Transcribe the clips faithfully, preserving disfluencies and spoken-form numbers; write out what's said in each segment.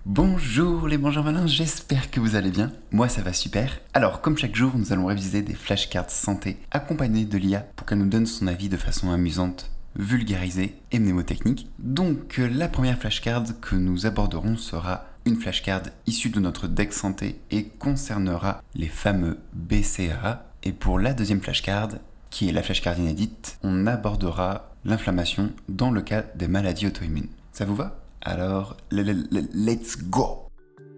Bonjour les mangeurs malins, j'espère que vous allez bien. Moi ça va super. Alors comme chaque jour, nous allons réviser des flashcards santé accompagnés de l'I A pour qu'elle nous donne son avis de façon amusante, vulgarisée et mnémotechnique. Donc euh, la première flashcard que nous aborderons sera une flashcard issue de notre deck santé et concernera les fameux B C A A. Et pour la deuxième flashcard, qui est la flashcard inédite, on abordera l'inflammation dans le cas des maladies auto-immunes. Ça vous va ? Alors, let's go!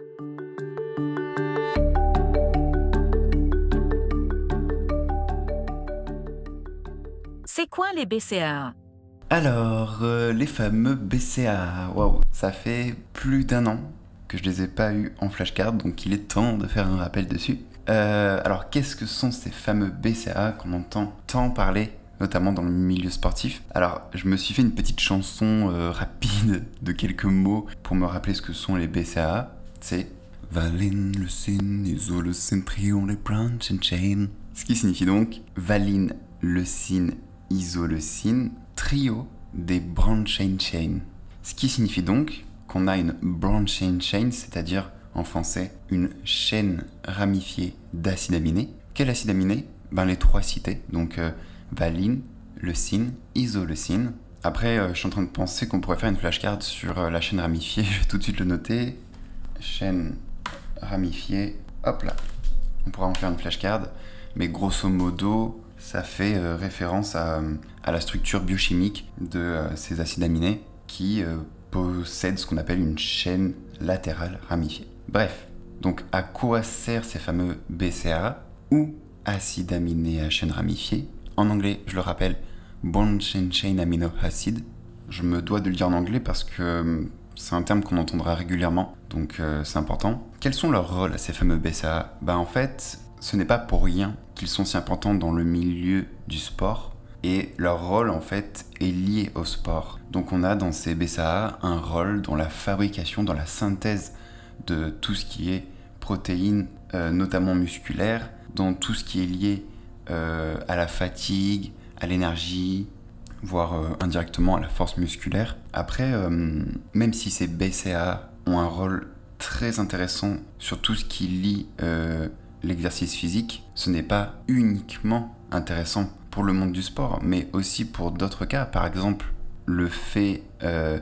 C'est quoi les B C A A? Alors, euh, les fameux B C A A, waouh, ça fait plus d'un an que je les ai pas eu en flashcard, donc il est temps de faire un rappel dessus. Euh, alors, qu'est-ce que sont ces fameux B C A A qu'on entend tant parler, notamment dans le milieu sportif? Alors, je me suis fait une petite chanson euh, rapide de quelques mots pour me rappeler ce que sont les B C A A. C'est valine, leucine, isoleucine, trion, les branch and chain. Ce qui signifie donc valine, leucine, isoleucine, trio des branch and chain. Ce qui signifie donc qu'on a une branch and chain, c'est-à-dire en français une chaîne ramifiée d'acides aminés. Quel acide aminé? Ben les trois cités, donc euh, valine, leucine, isoleucine. Après, euh, je suis en train de penser qu'on pourrait faire une flashcard sur euh, la chaîne ramifiée. Je vais tout de suite le noter. Chaîne ramifiée. Hop là. On pourra en faire une flashcard. Mais grosso modo, ça fait euh, référence à, à la structure biochimique de euh, ces acides aminés qui euh, possèdent ce qu'on appelle une chaîne latérale ramifiée. Bref. Donc, à quoi servent ces fameux B C A A ou acides aminés à chaîne ramifiée? En anglais, je le rappelle, branch and chain amino acid. Je me dois de le dire en anglais parce que c'est un terme qu'on entendra régulièrement, donc euh, c'est important. Quels sont leurs rôles à ces fameux B C A A? Bah en fait, ce n'est pas pour rien qu'ils sont si importants dans le milieu du sport, et leur rôle en fait est lié au sport. Donc on a dans ces B C A A un rôle dans la fabrication, dans la synthèse de tout ce qui est protéines, euh, notamment musculaires, dans tout ce qui est lié Euh, à la fatigue, à l'énergie, voire euh, indirectement à la force musculaire. Après, euh, même si ces B C A A ont un rôle très intéressant sur tout ce qui lie euh, l'exercice physique, ce n'est pas uniquement intéressant pour le monde du sport, mais aussi pour d'autres cas. Par exemple, le fait euh,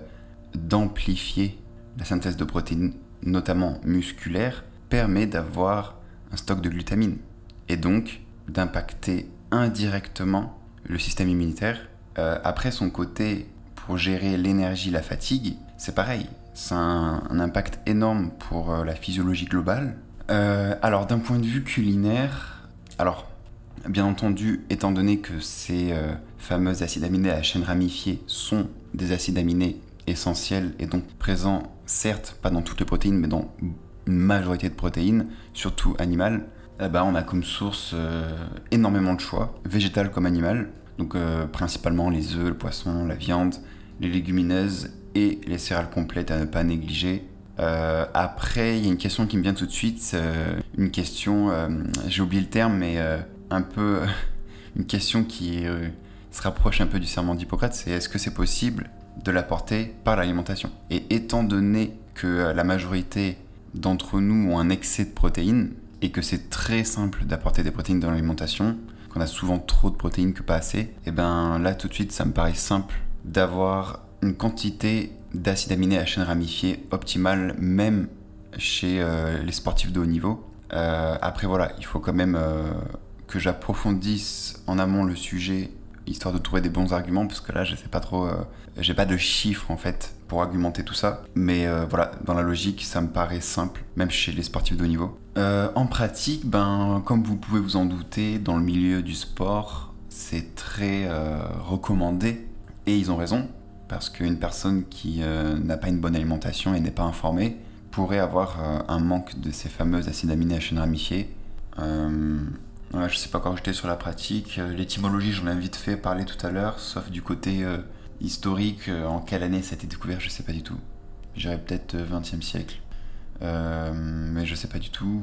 d'amplifier la synthèse de protéines, notamment musculaires, permet d'avoir un stock de glutamine. Et donc, d'impacter indirectement le système immunitaire. Euh, après, son côté pour gérer l'énergie, la fatigue, c'est pareil. C'est un, un impact énorme pour euh, la physiologie globale. Euh, alors, d'un point de vue culinaire, alors, bien entendu, étant donné que ces euh, fameux acides aminés à la chaîne ramifiée sont des acides aminés essentiels et donc présents, certes, pas dans toutes les protéines, mais dans une majorité de protéines, surtout animales, eh ben, on a comme source euh, énormément de choix, végétal comme animal, donc euh, principalement les œufs, le poisson, la viande, les légumineuses et les céréales complètes à ne pas négliger. Euh, après, il y a une question qui me vient tout de suite, euh, une question, euh, j'ai oublié le terme, mais euh, un peu une question qui euh, se rapproche un peu du serment d'Hippocrate, c'est est-ce que c'est possible de l'apporter par l'alimentation? Et étant donné que euh, la majorité d'entre nous ont un excès de protéines, et que c'est très simple d'apporter des protéines dans l'alimentation, qu'on a souvent trop de protéines que pas assez, et ben là tout de suite ça me paraît simple d'avoir une quantité d'acides aminés à chaîne ramifiée optimale même chez euh, les sportifs de haut niveau. Euh, après voilà, il faut quand même euh, que j'approfondisse en amont le sujet histoire de trouver des bons arguments, parce que là je sais pas trop, euh, j'ai pas de chiffres en fait pour argumenter tout ça, mais euh, voilà, dans la logique ça me paraît simple, même chez les sportifs de haut niveau. Euh, en pratique, ben, comme vous pouvez vous en douter, dans le milieu du sport, c'est très euh, recommandé, et ils ont raison, parce qu'une personne qui euh, n'a pas une bonne alimentation et n'est pas informée pourrait avoir euh, un manque de ces fameux acides aminés à chaîne ramifiée. Euh, ouais, je sais pas quand j'étais sur la pratique, l'étymologie j'en ai vite fait parler tout à l'heure, sauf du côté euh, historique, euh, en quelle année ça a été découvert, je sais pas du tout. Je dirais peut-être vingtième siècle. Euh, mais je sais pas du tout.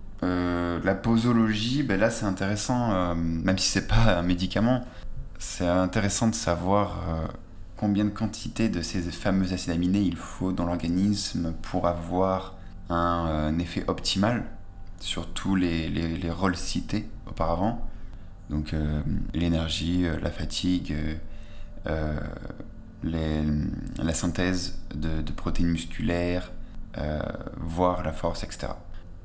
Euh, la posologie, ben là c'est intéressant, euh, même si c'est pas un médicament, c'est intéressant de savoir euh, combien de quantité de ces fameux acides aminés il faut dans l'organisme pour avoir un, un effet optimal sur tous les, les, les rôles cités auparavant. Donc euh, l'énergie, la fatigue, euh, les, la synthèse de, de protéines musculaires, euh, voire la force, et cetera.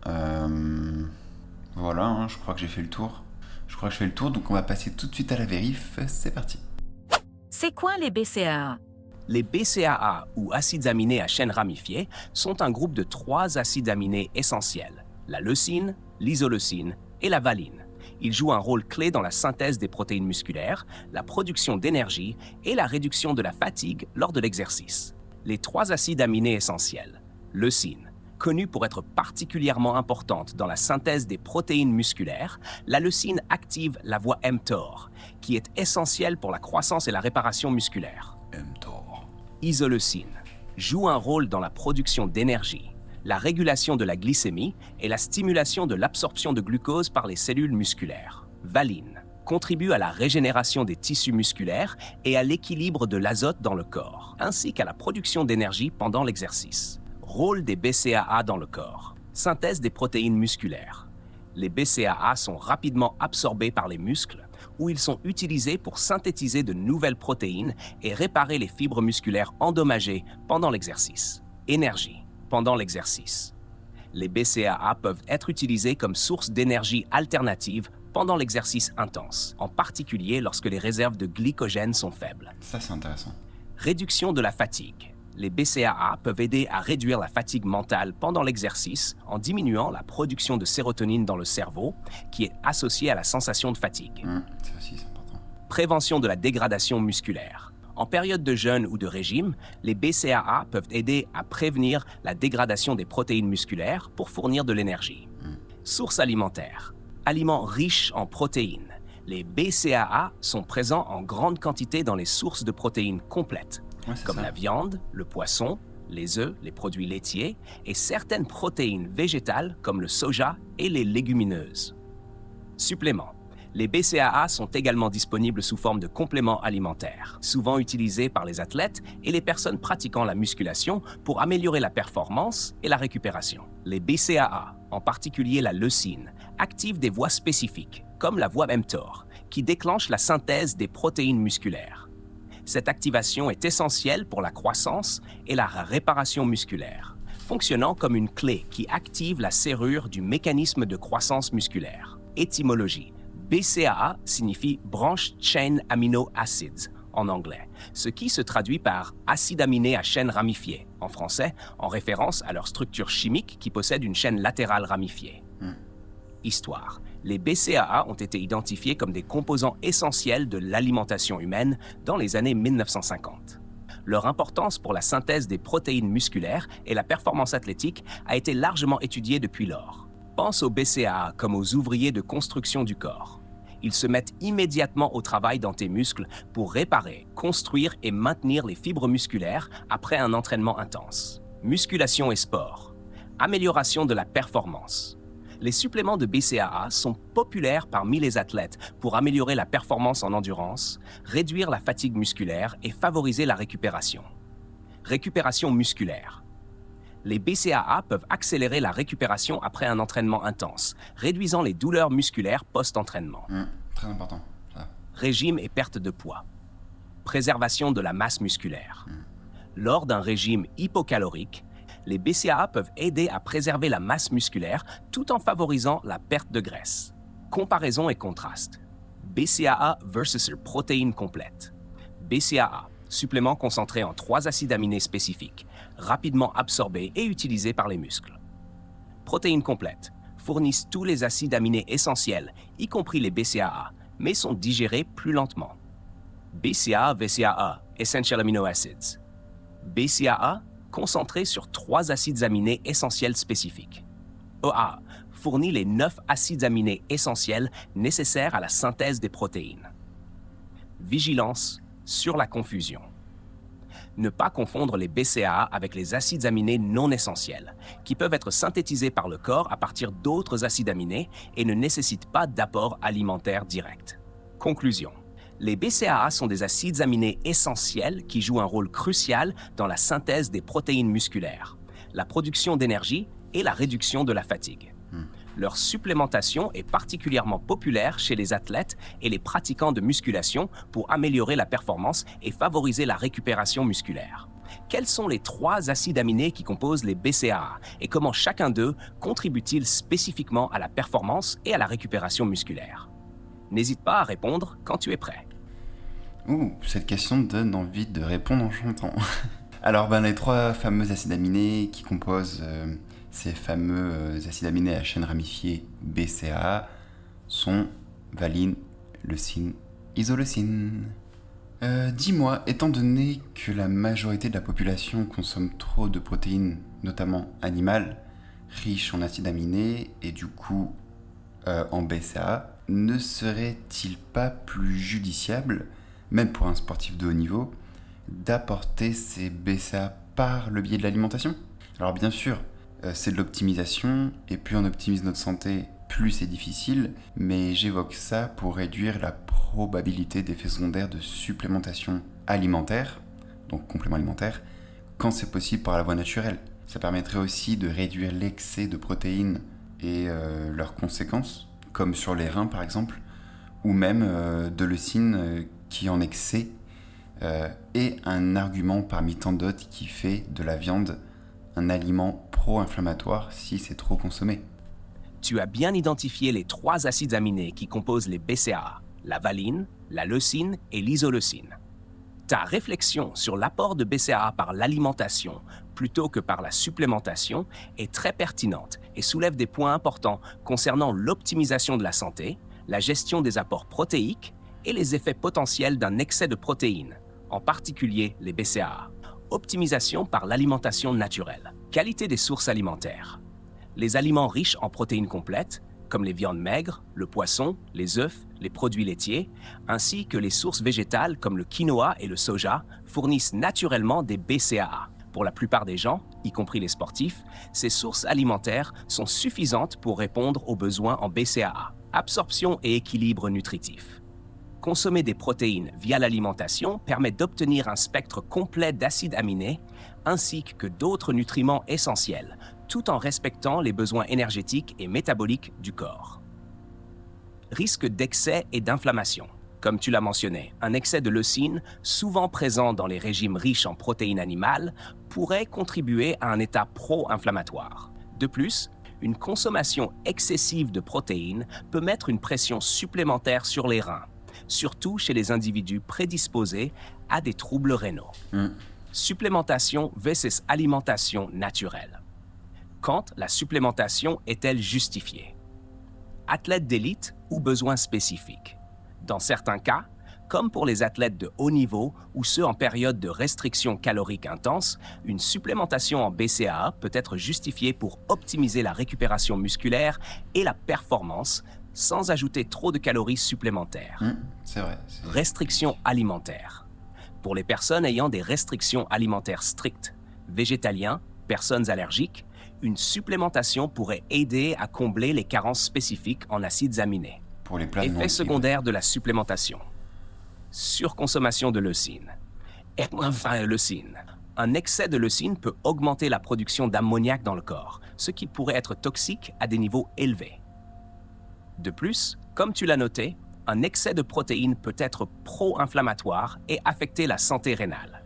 Euh, voilà, hein, je crois que j'ai fait le tour. Je crois que je fais le tour, donc on va passer tout de suite à la vérif. C'est parti. C'est quoi les B C A A? Les B C A A, ou acides aminés à chaîne ramifiée, sont un groupe de trois acides aminés essentiels, la leucine, l'isoleucine et la valine. Ils jouent un rôle clé dans la synthèse des protéines musculaires, la production d'énergie et la réduction de la fatigue lors de l'exercice. Les trois acides aminés essentiels, leucine, connue pour être particulièrement importante dans la synthèse des protéines musculaires, la leucine active la voie mTOR, qui est essentielle pour la croissance et la réparation musculaire. mTOR. Isoleucine joue un rôle dans la production d'énergie, la régulation de la glycémie et la stimulation de l'absorption de glucose par les cellules musculaires. Valine contribue à la régénération des tissus musculaires et à l'équilibre de l'azote dans le corps, ainsi qu'à la production d'énergie pendant l'exercice. Rôle des B C A A dans le corps. Synthèse des protéines musculaires. Les B C A A sont rapidement absorbés par les muscles, où ils sont utilisés pour synthétiser de nouvelles protéines et réparer les fibres musculaires endommagées pendant l'exercice. Énergie. Pendant l'exercice. Les B C A A peuvent être utilisés comme source d'énergie alternative pendant l'exercice intense, en particulier lorsque les réserves de glycogène sont faibles. Ça, c'est intéressant. Réduction de la fatigue. Les B C A A peuvent aider à réduire la fatigue mentale pendant l'exercice en diminuant la production de sérotonine dans le cerveau, qui est associée à la sensation de fatigue. Mmh, ça aussi, c'est important. Prévention de la dégradation musculaire. En période de jeûne ou de régime, les B C A A peuvent aider à prévenir la dégradation des protéines musculaires pour fournir de l'énergie. Mmh. Sources alimentaires. Aliments riches en protéines. Les B C A A sont présents en grande quantité dans les sources de protéines complètes, Ouais, c'est comme ça. la viande, le poisson, les œufs, les produits laitiers et certaines protéines végétales comme le soja et les légumineuses. Suppléments. Les B C A A sont également disponibles sous forme de compléments alimentaires, souvent utilisés par les athlètes et les personnes pratiquant la musculation pour améliorer la performance et la récupération. Les B C A A, en particulier la leucine, activent des voies spécifiques, comme la voie mTOR, qui déclenche la synthèse des protéines musculaires. Cette activation est essentielle pour la croissance et la réparation musculaire, fonctionnant comme une clé qui active la serrure du mécanisme de croissance musculaire. Étymologie. B C A A signifie Branch Chain Amino Acids en anglais, ce qui se traduit par acide aminé à chaîne ramifiée en français, en référence à leur structure chimique qui possède une chaîne latérale ramifiée. Mm. Histoire. Les B C A A ont été identifiés comme des composants essentiels de l'alimentation humaine dans les années mille neuf cent cinquante. Leur importance pour la synthèse des protéines musculaires et la performance athlétique a été largement étudiée depuis lors. Pense aux B C A A comme aux ouvriers de construction du corps. Ils se mettent immédiatement au travail dans tes muscles pour réparer, construire et maintenir les fibres musculaires après un entraînement intense. Musculation et sport. Amélioration de la performance. Les suppléments de B C A A sont populaires parmi les athlètes pour améliorer la performance en endurance, réduire la fatigue musculaire et favoriser la récupération. Récupération musculaire. Les B C A A peuvent accélérer la récupération après un entraînement intense, réduisant les douleurs musculaires post-entraînement. Mmh, très important, ça. Régime et perte de poids. Préservation de la masse musculaire. Mmh. Lors d'un régime hypocalorique, les B C A A peuvent aider à préserver la masse musculaire tout en favorisant la perte de graisse. Comparaison et contraste. B C A A versus protéines complètes. B C A A, supplément concentré en trois acides aminés spécifiques, rapidement absorbés et utilisés par les muscles. Protéines complètes fournissent tous les acides aminés essentiels, y compris les B C A A, mais sont digérés plus lentement. B C A A V C A A, Essential Amino Acids. B C A A, concentré sur trois acides aminés essentiels spécifiques. E A fournit les neuf acides aminés essentiels nécessaires à la synthèse des protéines. Vigilance sur la confusion. Ne pas confondre les B C A A avec les acides aminés non essentiels, qui peuvent être synthétisés par le corps à partir d'autres acides aminés et ne nécessitent pas d'apport alimentaire direct. Conclusion. Les B C A A sont des acides aminés essentiels qui jouent un rôle crucial dans la synthèse des protéines musculaires, la production d'énergie et la réduction de la fatigue. Hmm. Leur supplémentation est particulièrement populaire chez les athlètes et les pratiquants de musculation pour améliorer la performance et favoriser la récupération musculaire. Quels sont les trois acides aminés qui composent les B C A A et comment chacun d'eux contribue-t-il spécifiquement à la performance et à la récupération musculaire? N'hésite pas à répondre quand tu es prêt. Ouh, cette question donne envie de répondre en chantant. Alors, ben, les trois fameux acides aminés qui composent euh, ces fameux euh, acides aminés à chaîne ramifiée B C A A sont valine, leucine, isoleucine. Euh, dis-moi, étant donné que la majorité de la population consomme trop de protéines, notamment animales, riches en acides aminés et du coup euh, en B C A A, ne serait-il pas plus judiciable, même pour un sportif de haut niveau, d'apporter ces B C A A par le biais de l'alimentation? Alors bien sûr, euh, c'est de l'optimisation, et plus on optimise notre santé, plus c'est difficile, mais j'évoque ça pour réduire la probabilité d'effets secondaires de supplémentation alimentaire, donc complément alimentaire, quand c'est possible par la voie naturelle. Ça permettrait aussi de réduire l'excès de protéines et euh, leurs conséquences, comme sur les reins par exemple, ou même euh, de leucine euh, qui en excès euh, est un argument parmi tant d'autres qui fait de la viande un aliment pro-inflammatoire si c'est trop consommé. Tu as bien identifié les trois acides aminés qui composent les B C A A, la valine, la leucine et l'isoleucine. Ta réflexion sur l'apport de B C A A par l'alimentation plutôt que par la supplémentation est très pertinente et soulève des points importants concernant l'optimisation de la santé, la gestion des apports protéiques et les effets potentiels d'un excès de protéines, en particulier les B C A A. Optimisation par l'alimentation naturelle. Qualité des sources alimentaires. Les aliments riches en protéines complètes, comme les viandes maigres, le poisson, les œufs, les produits laitiers, ainsi que les sources végétales comme le quinoa et le soja, fournissent naturellement des B C A A. Pour la plupart des gens, y compris les sportifs, ces sources alimentaires sont suffisantes pour répondre aux besoins en B C A A. Absorption et équilibre nutritif. Consommer des protéines via l'alimentation permet d'obtenir un spectre complet d'acides aminés ainsi que d'autres nutriments essentiels, tout en respectant les besoins énergétiques et métaboliques du corps. Risque d'excès et d'inflammation. Comme tu l'as mentionné, un excès de leucine, souvent présent dans les régimes riches en protéines animales, pourrait contribuer à un état pro-inflammatoire. De plus, une consommation excessive de protéines peut mettre une pression supplémentaire sur les reins, surtout chez les individus prédisposés à des troubles rénaux. Mm. Supplémentation versus alimentation naturelle. Quand la supplémentation est-elle justifiée? Athlète d'élite ou besoins spécifiques? Dans certains cas, comme pour les athlètes de haut niveau ou ceux en période de restriction calorique intense, une supplémentation en B C A A peut être justifiée pour optimiser la récupération musculaire et la performance sans ajouter trop de calories supplémentaires. Mmh, c'est vrai. Restriction alimentaire. Pour les personnes ayant des restrictions alimentaires strictes, végétaliens, personnes allergiques, une supplémentation pourrait aider à combler les carences spécifiques en acides aminés. Pour les plats Effet secondaire de la supplémentation. Surconsommation de leucine. Et enfin, leucine. Un excès de leucine peut augmenter la production d'ammoniac dans le corps, ce qui pourrait être toxique à des niveaux élevés. De plus, comme tu l'as noté, un excès de protéines peut être pro-inflammatoire et affecter la santé rénale.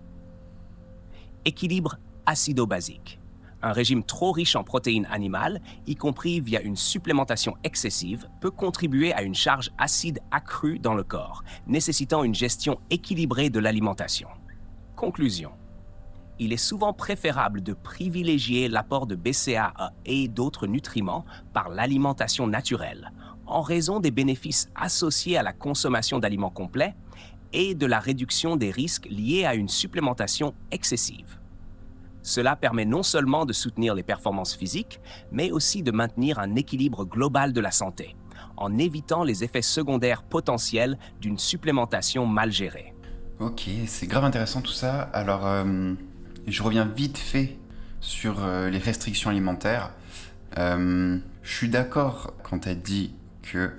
Équilibre acido-basique. Un régime trop riche en protéines animales, y compris via une supplémentation excessive, peut contribuer à une charge acide accrue dans le corps, nécessitant une gestion équilibrée de l'alimentation. Conclusion. Il est souvent préférable de privilégier l'apport de B C A A et d'autres nutriments par l'alimentation naturelle, en raison des bénéfices associés à la consommation d'aliments complets et de la réduction des risques liés à une supplémentation excessive. Cela permet non seulement de soutenir les performances physiques, mais aussi de maintenir un équilibre global de la santé, en évitant les effets secondaires potentiels d'une supplémentation mal gérée. Ok, c'est grave intéressant tout ça. Alors, euh, je reviens vite fait sur euh, les restrictions alimentaires. Euh, je suis d'accord quand elle dit que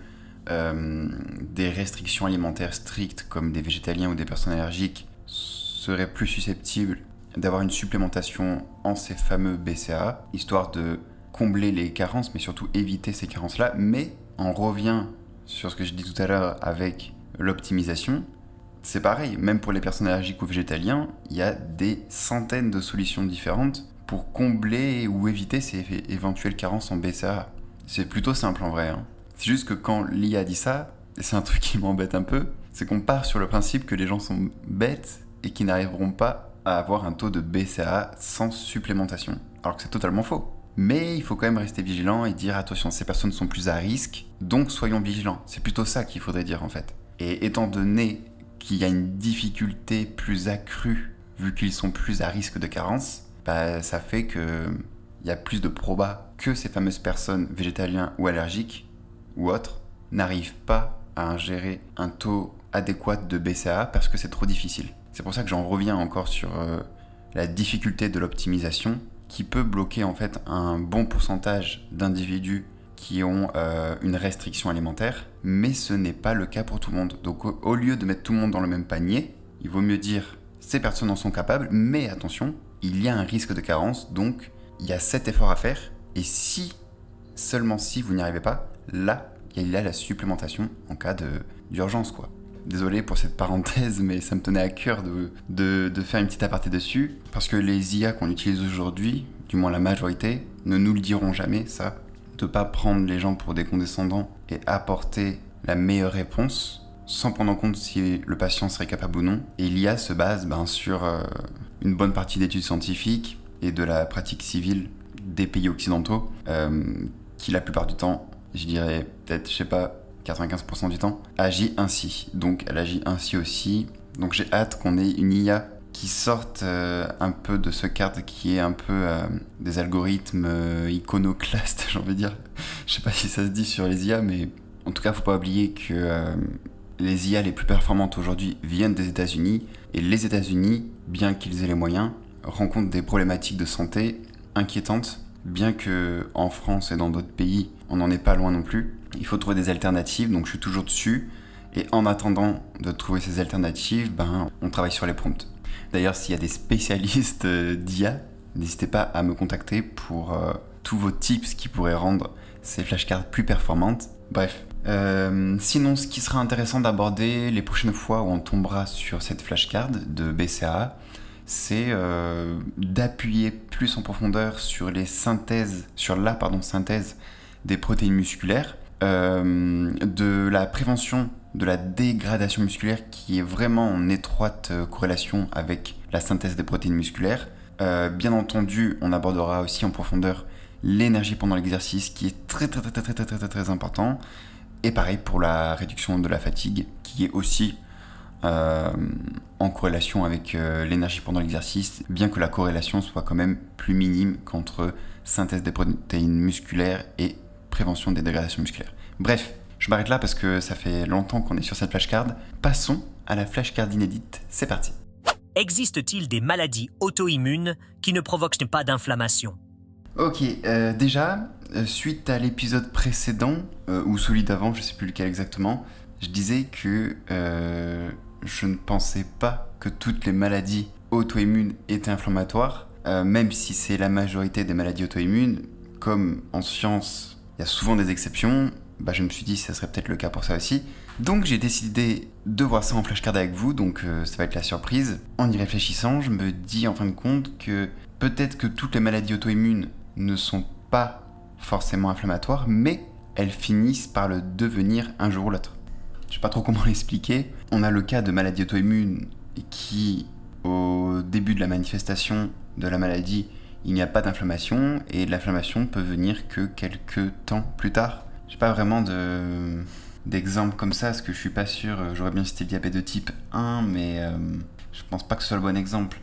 euh, des restrictions alimentaires strictes comme des végétaliens ou des personnes allergiques seraient plus susceptibles d'avoir une supplémentation en ces fameux B C A A, histoire de combler les carences, mais surtout éviter ces carences-là. Mais on revient sur ce que je dis tout à l'heure avec l'optimisation. C'est pareil, même pour les personnes allergiques ou végétaliens, il y a des centaines de solutions différentes pour combler ou éviter ces é- éventuelles carences en B C A A. C'est plutôt simple en vrai. Hein. C'est juste que quand l'I A dit ça, et c'est un truc qui m'embête un peu, c'est qu'on part sur le principe que les gens sont bêtes et qu'ils n'arriveront pas à avoir un taux de B C A A sans supplémentation. Alors que c'est totalement faux. Mais il faut quand même rester vigilant et dire attention, ces personnes sont plus à risque, donc soyons vigilants. C'est plutôt ça qu'il faudrait dire en fait. Et étant donné qu'il y a une difficulté plus accrue, vu qu'ils sont plus à risque de carence, bah, ça fait qu'il y a plus de probas que ces fameuses personnes végétaliennes ou allergiques ou autres n'arrivent pas à ingérer un taux adéquat de B C A A parce que c'est trop difficile. C'est pour ça que j'en reviens encore sur euh, la difficulté de l'optimisation qui peut bloquer en fait un bon pourcentage d'individus qui ont euh, une restriction alimentaire, mais ce n'est pas le cas pour tout le monde. Donc au, au lieu de mettre tout le monde dans le même panier, il vaut mieux dire ces personnes en sont capables, mais attention, il y a un risque de carence, donc il y a cet effort à faire, et si, seulement si vous n'y arrivez pas, là, il y a la supplémentation en cas de, d'urgence quoi. Désolé pour cette parenthèse, mais ça me tenait à cœur de, de, de faire une petite aparté dessus, parce que les I A qu'on utilise aujourd'hui, du moins la majorité, ne nous le diront jamais, ça, de pas prendre les gens pour des condescendants et apporter la meilleure réponse, sans prendre en compte si le patient serait capable ou non. Et l'I A se base ben, sur euh, une bonne partie d'études scientifiques et de la pratique civile des pays occidentaux, euh, qui la plupart du temps, je dirais peut-être, je sais pas, quatre-vingt-quinze pour cent du temps, agit ainsi. Donc elle agit ainsi aussi. Donc j'ai hâte qu'on ait une I A qui sorte euh, un peu de ce cadre qui est un peu euh, des algorithmes euh, iconoclastes, j'ai envie de dire. Je sais pas si ça se dit sur les I A, mais en tout cas, faut pas oublier que euh, les I A les plus performantes aujourd'hui viennent des États-Unis. Et les États-Unis, bien qu'ils aient les moyens, rencontrent des problématiques de santé inquiétantes, bien que en France et dans d'autres pays, on n'en est pas loin non plus. Il faut trouver des alternatives, donc je suis toujours dessus. Et en attendant de trouver ces alternatives, ben, on travaille sur les prompts. D'ailleurs, s'il y a des spécialistes d'I A, n'hésitez pas à me contacter pour euh, tous vos tips qui pourraient rendre ces flashcards plus performantes. Bref. Euh, sinon, ce qui sera intéressant d'aborder les prochaines fois où on tombera sur cette flashcard de B C A A, c'est euh, d'appuyer plus en profondeur sur les synthèses, sur la pardon, synthèse des protéines musculaires, euh, de la prévention de la dégradation musculaire qui est vraiment en étroite corrélation avec la synthèse des protéines musculaires. Euh, bien entendu, on abordera aussi en profondeur l'énergie pendant l'exercice qui est très très très très très très très très important. Et pareil pour la réduction de la fatigue qui est aussi euh, en corrélation avec euh, l'énergie pendant l'exercice, bien que la corrélation soit quand même plus minime qu'entre synthèse des protéines musculaires et prévention des dégradations musculaires. Bref, je m'arrête là parce que ça fait longtemps qu'on est sur cette flashcard. Passons à la flashcard inédite, c'est parti. Existe-t-il des maladies auto-immunes qui ne provoquent pas d'inflammation ? Ok, euh, déjà, euh, suite à l'épisode précédent, euh, ou celui d'avant, je sais plus lequel exactement, je disais que euh, je ne pensais pas que toutes les maladies auto-immunes étaient inflammatoires, euh, même si c'est la majorité des maladies auto-immunes. Comme en science, il y a souvent des exceptions, bah, je me suis dit que ça serait peut-être le cas pour ça aussi. Donc j'ai décidé de voir ça en flashcard avec vous, donc euh, ça va être la surprise. En y réfléchissant, je me dis en fin de compte que peut-être que toutes les maladies auto-immunes ne sont pas forcément inflammatoires, mais elles finissent par le devenir un jour ou l'autre. Je sais pas trop comment l'expliquer. On a le cas de maladies auto-immunes qui, au début de la manifestation de la maladie, il n'y a pas d'inflammation, et l'inflammation peut venir que quelques temps plus tard. J'ai pas vraiment de... d'exemple comme ça, parce que je suis pas sûr, j'aurais bien cité le diabète de type un, mais euh, je pense pas que ce soit le bon exemple.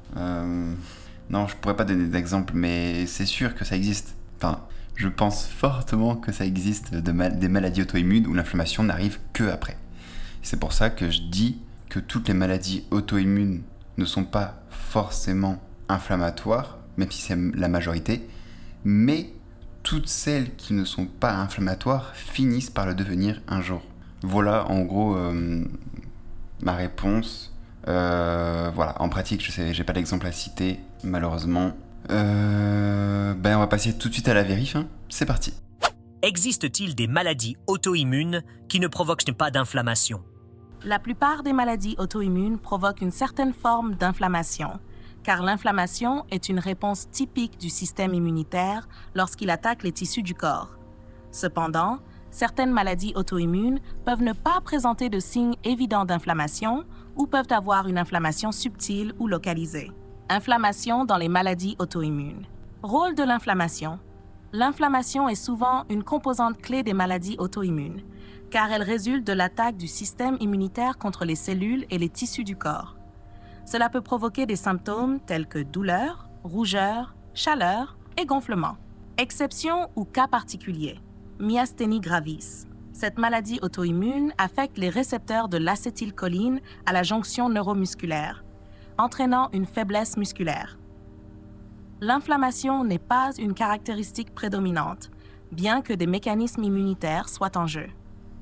Euh, non, je pourrais pas donner d'exemple, mais c'est sûr que ça existe. Enfin, je pense fortement que ça existe de mal- des maladies auto-immunes où l'inflammation n'arrive que après. C'est pour ça que je dis que toutes les maladies auto-immunes ne sont pas forcément inflammatoires, même si c'est la majorité, mais toutes celles qui ne sont pas inflammatoires finissent par le devenir un jour. Voilà en gros euh, ma réponse. Euh, voilà, en pratique, je sais, j'ai pas d'exemple à citer, malheureusement. Euh, ben on va passer tout de suite à la vérif, hein. C'est parti. Existe-t-il des maladies auto-immunes qui ne provoquent pas d'inflammation? La plupart des maladies auto-immunes provoquent une certaine forme d'inflammation, car l'inflammation est une réponse typique du système immunitaire lorsqu'il attaque les tissus du corps. Cependant, certaines maladies auto-immunes peuvent ne pas présenter de signes évidents d'inflammation ou peuvent avoir une inflammation subtile ou localisée. Inflammation dans les maladies auto-immunes. Rôle de l'inflammation. L'inflammation est souvent une composante clé des maladies auto-immunes, car elle résulte de l'attaque du système immunitaire contre les cellules et les tissus du corps. Cela peut provoquer des symptômes tels que douleur, rougeur, chaleur et gonflement. Exception ou cas particulier. Myasthénie gravis. Cette maladie auto-immune affecte les récepteurs de l'acétylcholine à la jonction neuromusculaire, entraînant une faiblesse musculaire. L'inflammation n'est pas une caractéristique prédominante, bien que des mécanismes immunitaires soient en jeu.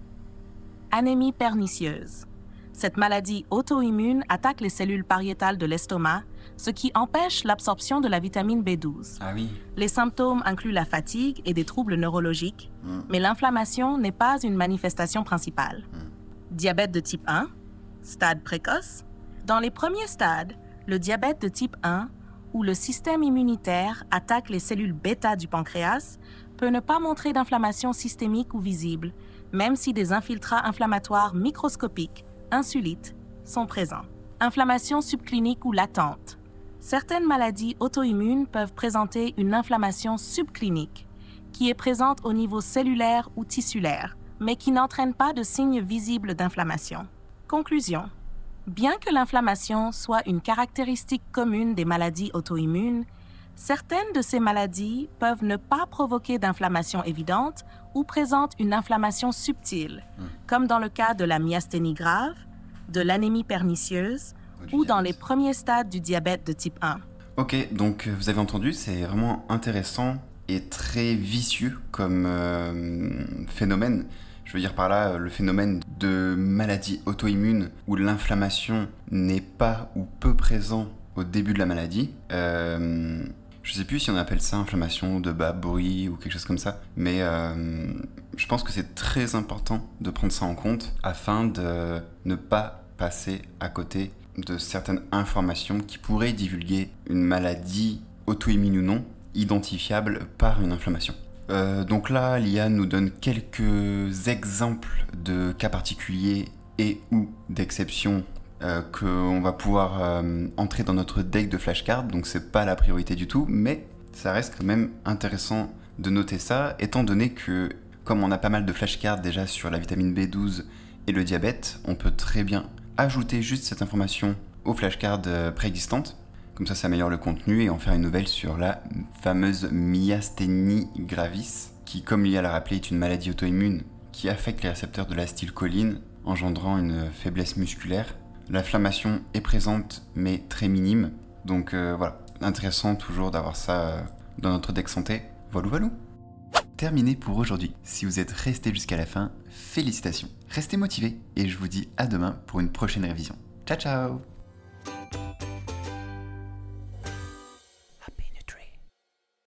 Anémie pernicieuse. Cette maladie auto-immune attaque les cellules pariétales de l'estomac, ce qui empêche l'absorption de la vitamine B douze. Ah oui. Les symptômes incluent la fatigue et des troubles neurologiques, mmh. mais l'inflammation n'est pas une manifestation principale. Mmh. Diabète de type un, stade précoce. Dans les premiers stades, le diabète de type un, où le système immunitaire attaque les cellules bêta du pancréas, peut ne pas montrer d'inflammation systémique ou visible, même si des infiltrats inflammatoires microscopiques, insulites, sont présents. Inflammation subclinique ou latente. Certaines maladies auto-immunes peuvent présenter une inflammation subclinique, qui est présente au niveau cellulaire ou tissulaire, mais qui n'entraîne pas de signes visibles d'inflammation. Conclusion. Bien que l'inflammation soit une caractéristique commune des maladies auto-immunes, certaines de ces maladies peuvent ne pas provoquer d'inflammation évidente ou présentent une inflammation subtile, mmh. comme dans le cas de la myasthénie grave, de l'anémie pernicieuse ou dans les premiers stades du diabète de type un. Ok, donc vous avez entendu, c'est vraiment intéressant et très vicieux comme euh, phénomène. Je veux dire par là le phénomène de maladie auto-immune où l'inflammation n'est pas ou peu présent au début de la maladie. Euh, je sais plus si on appelle ça inflammation de bas bruit ou quelque chose comme ça, mais euh, je pense que c'est très important de prendre ça en compte afin de ne pas passer à côté de certaines informations qui pourraient divulguer une maladie auto-immune ou non identifiable par une inflammation. Euh, donc là, l'I A nous donne quelques exemples de cas particuliers et ou d'exceptions euh, qu'on va pouvoir euh, entrer dans notre deck de flashcards, donc c'est pas la priorité du tout, mais ça reste quand même intéressant de noter ça, étant donné que, comme on a pas mal de flashcards déjà sur la vitamine B douze et le diabète, on peut très bien ajouter juste cette information aux flashcards euh, préexistantes. Comme ça, ça améliore le contenu et en faire une nouvelle sur la fameuse myasthénie gravis, qui, comme l'I A l'a rappelé, est une maladie auto-immune qui affecte les récepteurs de l'acétylcholine, engendrant une faiblesse musculaire. L'inflammation est présente, mais très minime. Donc euh, voilà, intéressant toujours d'avoir ça dans notre deck santé. Voilà, voilà. Terminé pour aujourd'hui. Si vous êtes resté jusqu'à la fin, félicitations. Restez motivés et je vous dis à demain pour une prochaine révision. Ciao, ciao!